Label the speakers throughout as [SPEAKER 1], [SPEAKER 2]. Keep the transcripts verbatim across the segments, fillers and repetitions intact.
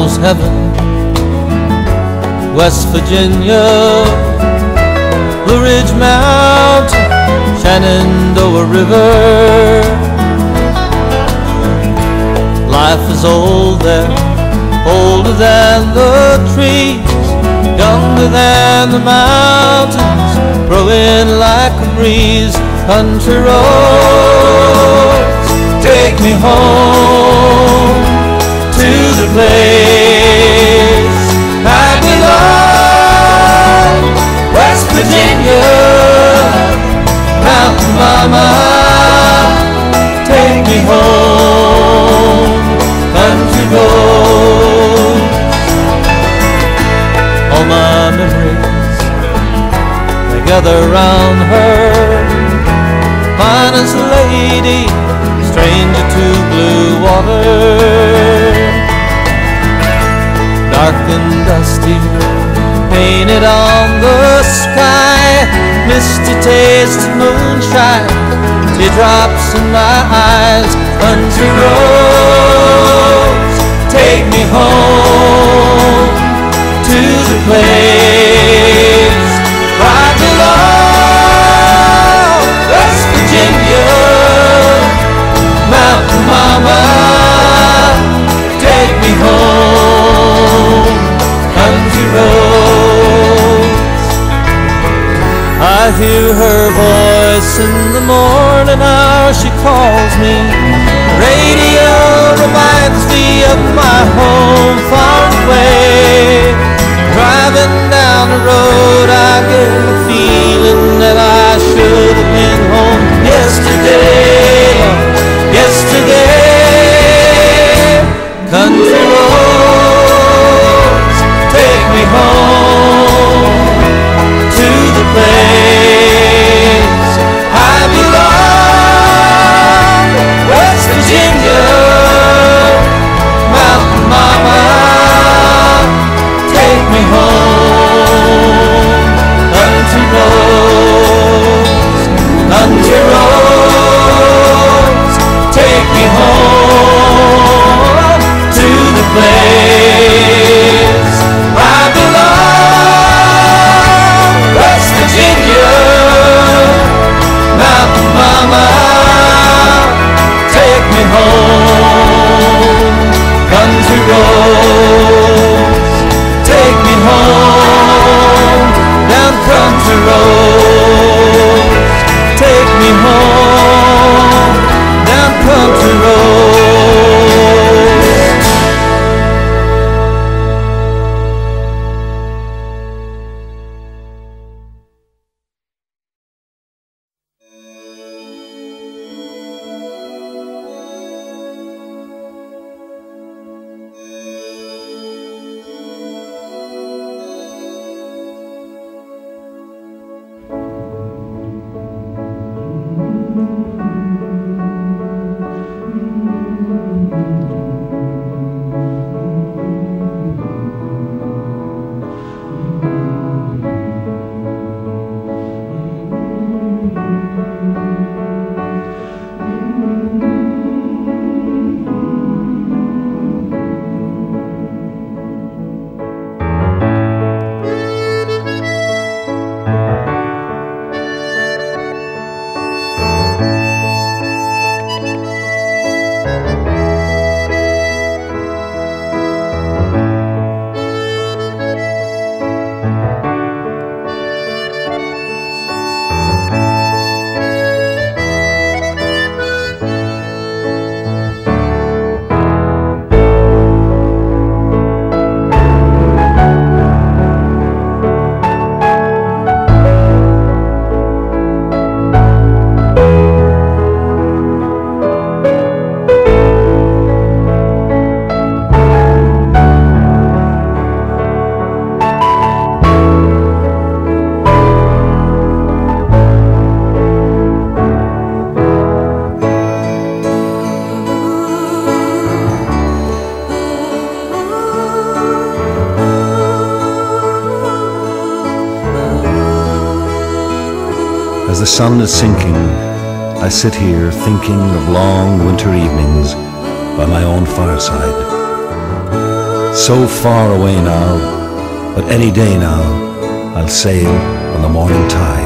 [SPEAKER 1] knows heaven. West Virginia, Blue Ridge Mountain, Shenandoah River. Life is old there, older than the trees, younger than the mountains, growing like a breeze. Country roads, take me home to the place I belong. West Virginia, Mountain Mama, take me home. Country roads, all my memories, they gather round her. Finest lady, stranger to blue water. Dark and dusty, painted on the sky, misty taste of moonshine, teardrops in my eyes. Country roads, take me home to the place I belong. West Virginia, Mountain Mama, take me home. Country roads, I hear her voice in the morning hour. She calls me. Radio reminds me of my home far away. Driving down the road, I get the feeling that I should have been home yesterday, yesterday. Country roads, take me home to the place I belong. West Virginia, Mountain Mama, take me home. Country roads, country roads, take me home to the place I belong. West Virginia, Mountain Mama, take me home. Country roads, take me home. Down country roads, take me home. Down country roads.
[SPEAKER 2] As the sun is sinking, I sit here thinking of long winter evenings by my own fireside. so far away now, but any day now I'll sail on the morning tide.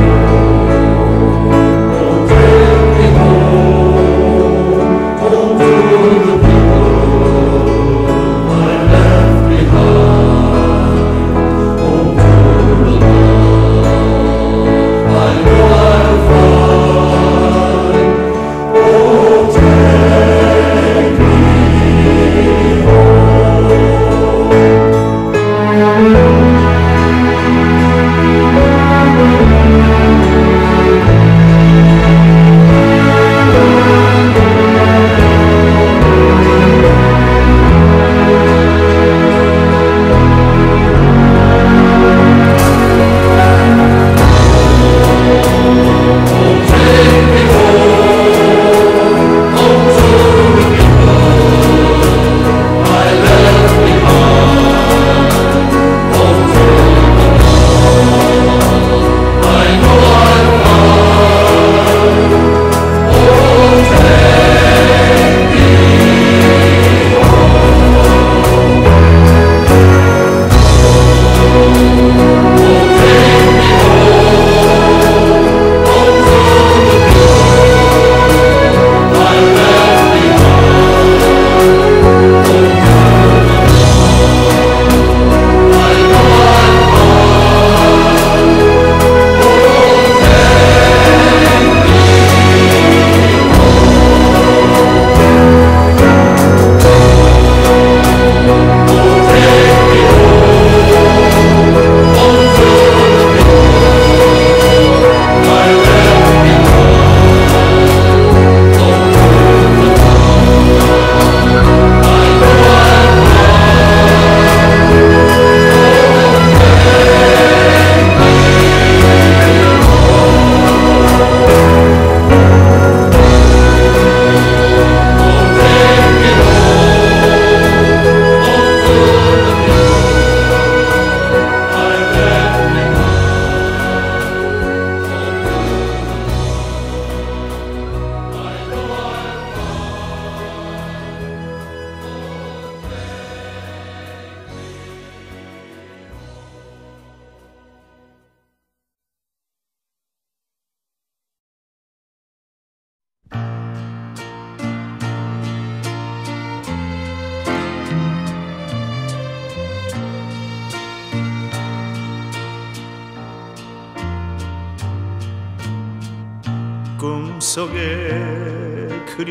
[SPEAKER 3] 꿈속에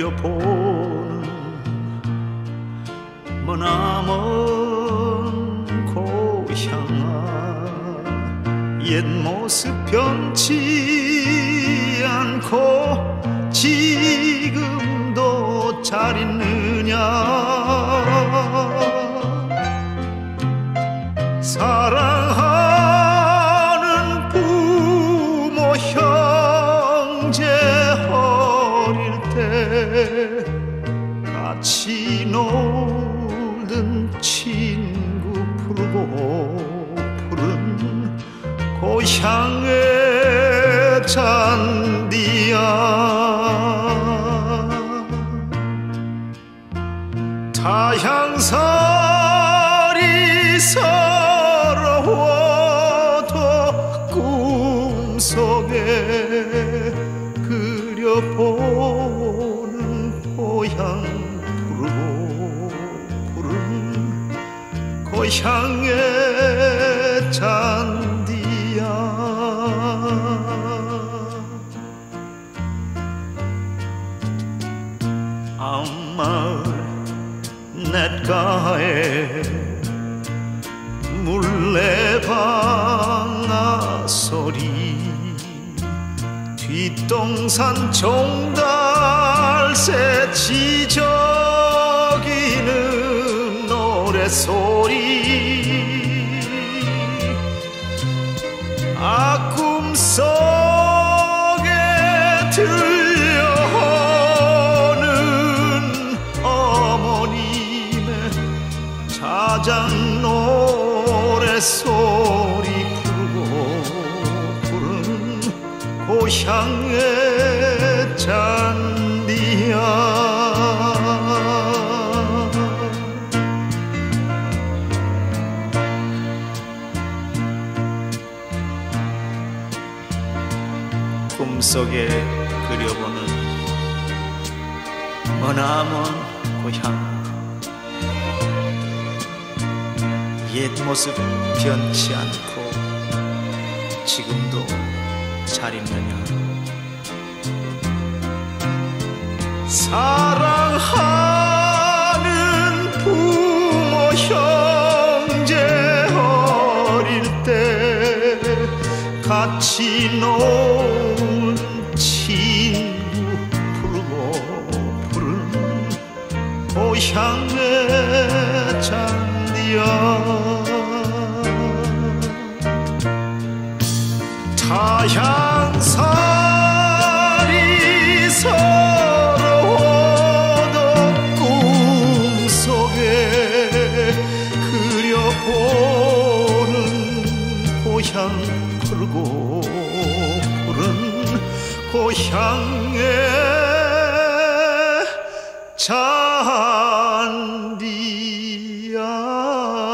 [SPEAKER 3] 그려보는 머나먼 고향아, 옛 모습 변치 않고 지금도 잘 있느냐. 사랑하는 부모 형제 어릴 때 같이 놀던 친구 부르고 푸른 고향의 잔디야. 타향살이 서러워도 꿈속에 그려보는 고향 부르고 부른 고향의 잔디야. 아마 냇가에 물레방아 소리, 뒷동산 종달새 지저귀는 노래소리. 아 꿈속에 들려오는 어머님의 자장 노래소리 부르고 부른 고향의 잔디야. 꿈속에 그려보는 머나먼 고향. 옛 모습 변치 않고 지금도 잘 있느냐. 사랑하는 부모 형제 어릴 때 같이 놀 친구 부르고 부른 고향의 잔디야. 타향살이 서러워도 꿈속에 그려보는 고향 부르고 부른 고향의 잔디야.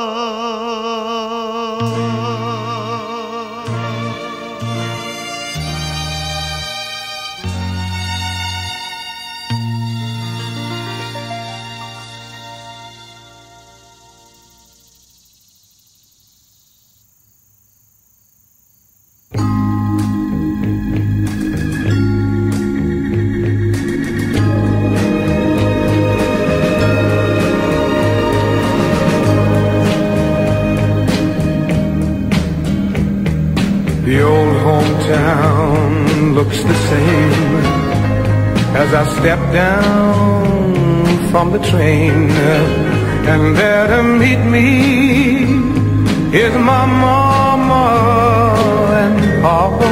[SPEAKER 4] The old hometown looks the same as I step down from the train, and there to meet me is my mama and papa.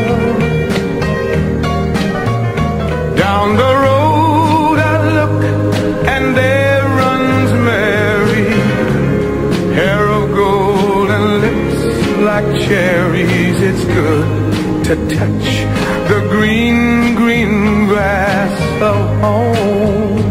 [SPEAKER 4] Down the road I look and there runs Mary, hair of gold and lips like cherries. It's good to touch the green, green grass of home.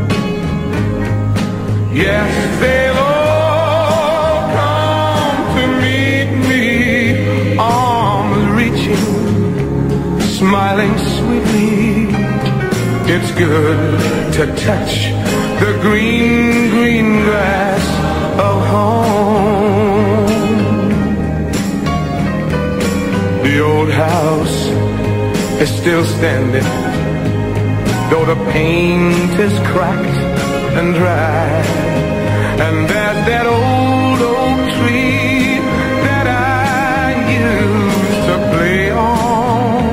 [SPEAKER 4] Yes, they'll all come to meet me, arms reaching, smiling sweetly. It's good to touch the green, green grass of home. The old house is still standing, though the paint is cracked and dry. And there's that old oak tree that I used to play on.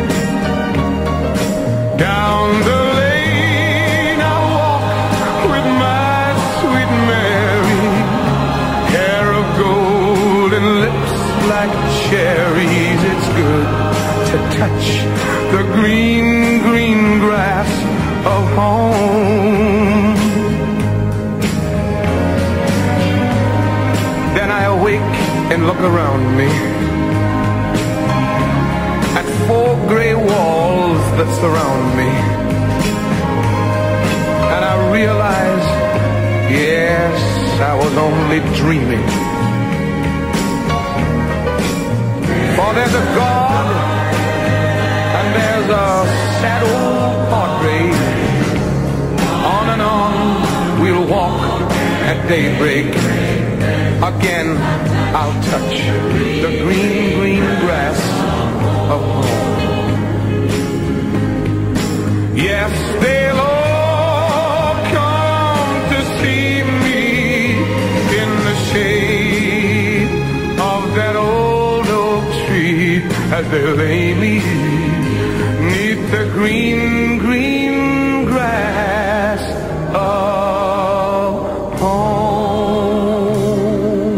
[SPEAKER 4] Down the lane I walk with my sweet Mary, hair of gold and lips like cherries. It's good to touch the green, green grass of home. Then I awake and look around me at four gray walls that surround me, and I realize, yes, I was only dreaming. For there's a God and there's a sad old portrait. On and on we'll walk at daybreak. Again I'll touch the green, green grass of home. Yes, they'll all come to see me in the shade of that old oak tree, as they lay me neath the green, green grass of home.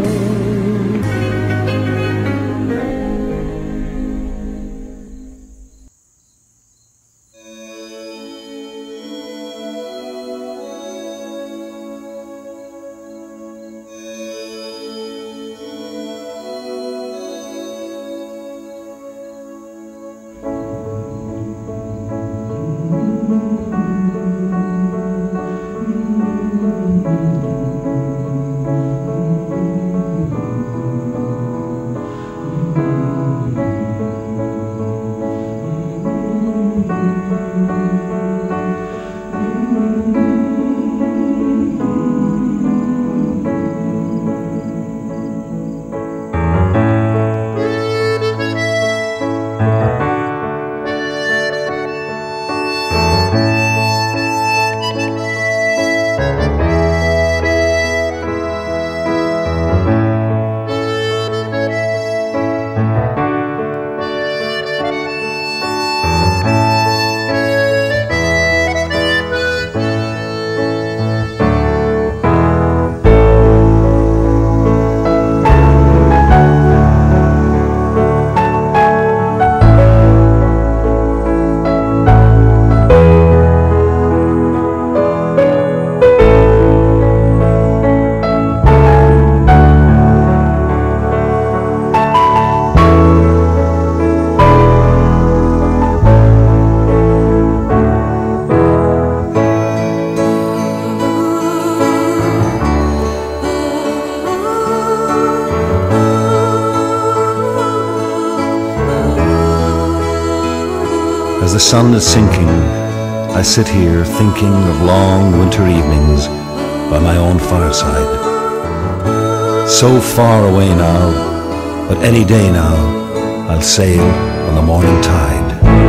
[SPEAKER 2] As the sun is sinking, I sit here thinking of long winter evenings by my own fireside. So far away now, but any day now, I'll sail on the morning tide.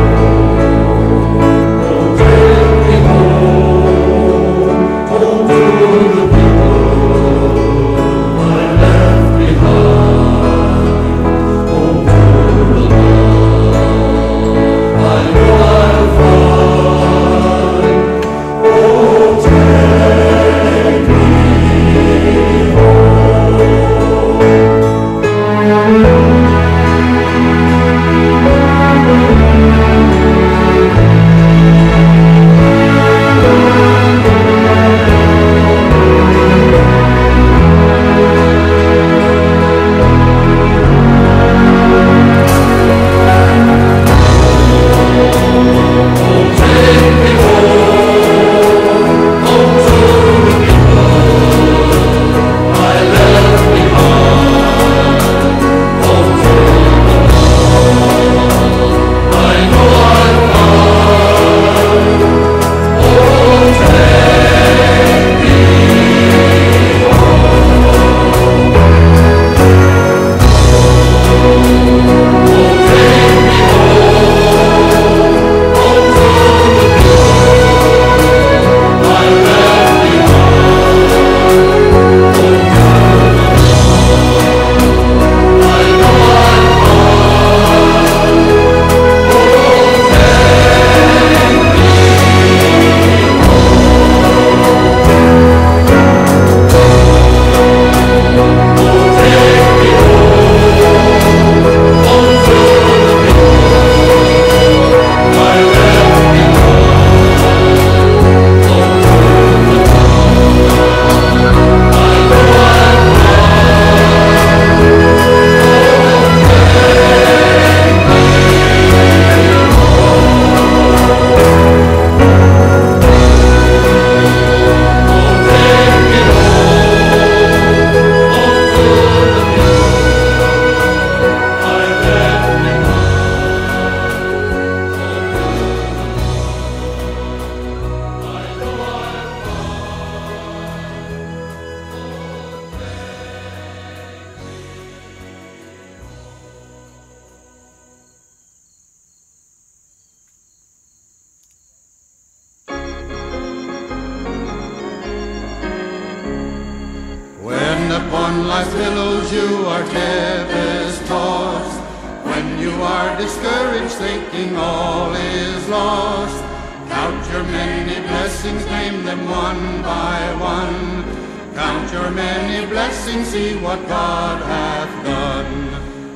[SPEAKER 5] Upon life's billows you are tempest tossed, when you are discouraged thinking all is lost, count your many blessings, name them one by one. Count your many blessings, see what God hath done.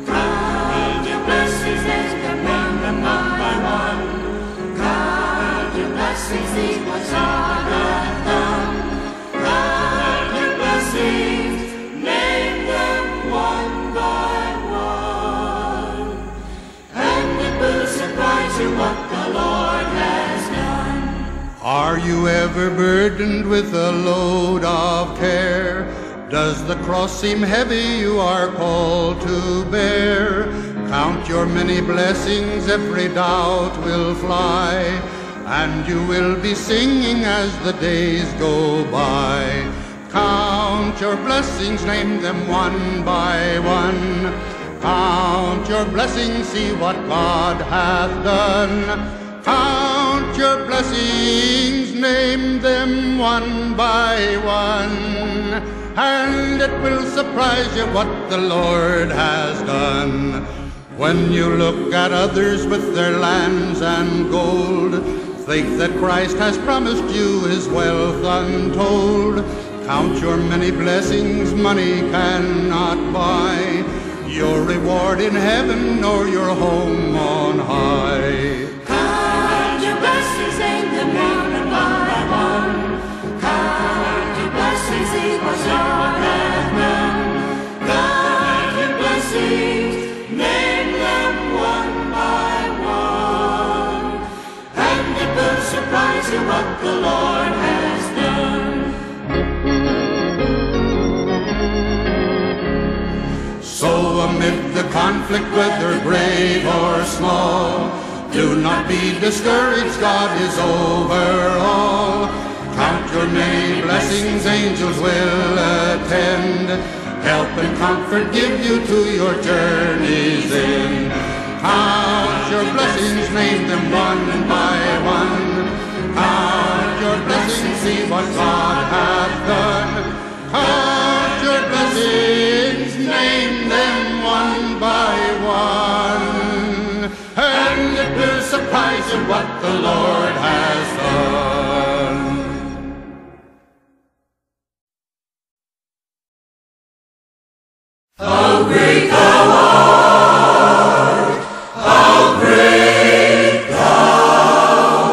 [SPEAKER 6] Count your blessings, name them one by one. Count your blessings, see what God hath done. Count your blessings, name them one by one, and it will surprise you what the Lord has done.
[SPEAKER 5] Are you ever burdened with a load of care? Does the cross seem heavy you are called to bear? Count your many blessings, every doubt will fly, and you will be singing as the days go by. Count your blessings, name them one by one. Count your blessings, see what God hath done. Count your blessings, name them one by one, and it will surprise you what the Lord has done. When you look at others with their lands and gold, think that Christ has promised you his wealth untold. Count your many blessings, money cannot buy your reward in heaven or your home on high.
[SPEAKER 6] Count your blessings, name them one by one. Count your blessings, see what God hath done. Count your blessings, name them one by one, and it will surprise you what the Lord has done.
[SPEAKER 5] So amid the conflict, whether great or small, Do not be discouraged, God is over all. Count your many blessings, angels will attend. Help and comfort give you to your journey's end. Count your blessings, name them one by one. Count your blessings, see what God hath done. Count your blessings, name them one by one. And it will surprise you what the Lord has done.
[SPEAKER 6] How great thou art! How great thou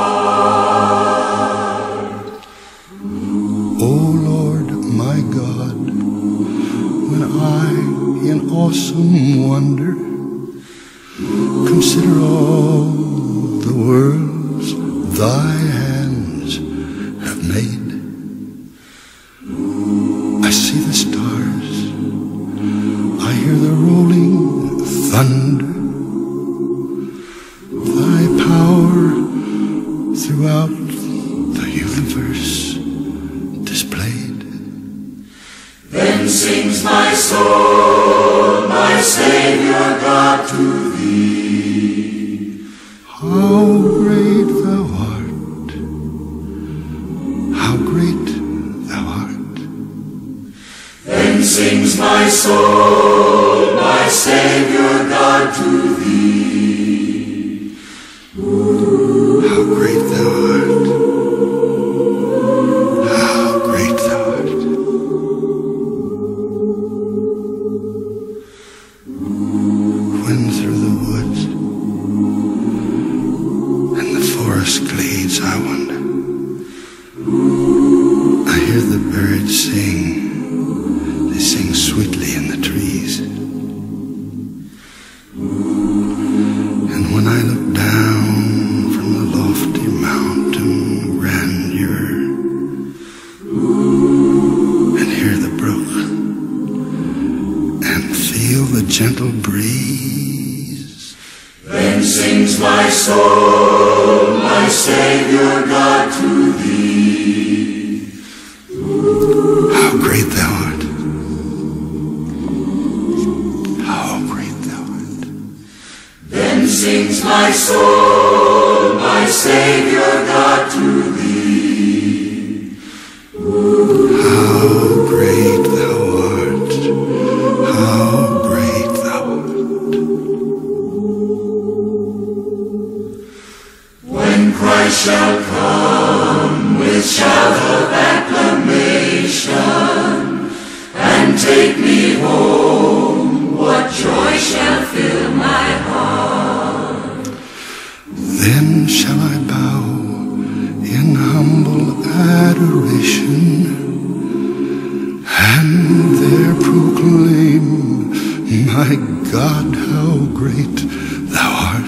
[SPEAKER 6] art!
[SPEAKER 5] O Lord, my God, when I in awesome wonder consider all the worlds thy hands have made, I see the stars, I hear the rolling thunder, thy power throughout the universe displayed.
[SPEAKER 6] Then sings my soul, my Savior God, to thee.
[SPEAKER 5] How great thou art, how great thou art.
[SPEAKER 6] Then sings my soul, my Savior God, to thee.
[SPEAKER 5] How great thou art, how great thou art. When through the woods and the forest glades I wander, I hear the birds sing. They sing sweetly in the trees. And when I look down from the lofty mountain grandeur and hear the brook and feel the gentle breeze,
[SPEAKER 6] Then sings my soul, my Savior God, to thee.
[SPEAKER 5] how great thou art, how great thou art.
[SPEAKER 6] Then sings my soul, my Savior God, to thee.
[SPEAKER 5] How great thou art, how great thou art.
[SPEAKER 6] When Christ shall come with shout of acclamation and take me home, what joy shall fill my heart.
[SPEAKER 5] Then shall I bow in humble adoration and there proclaim, my God, how great thou art.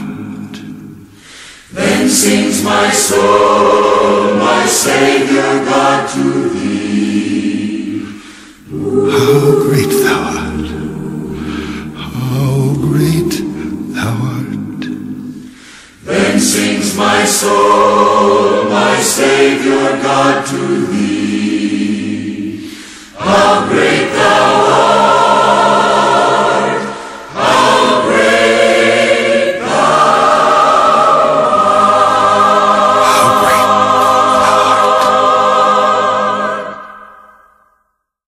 [SPEAKER 6] Then sings my soul, my Savior God, to thee.
[SPEAKER 5] How great thou art, how great thou art.
[SPEAKER 6] Then sings my soul, my Savior God, to thee.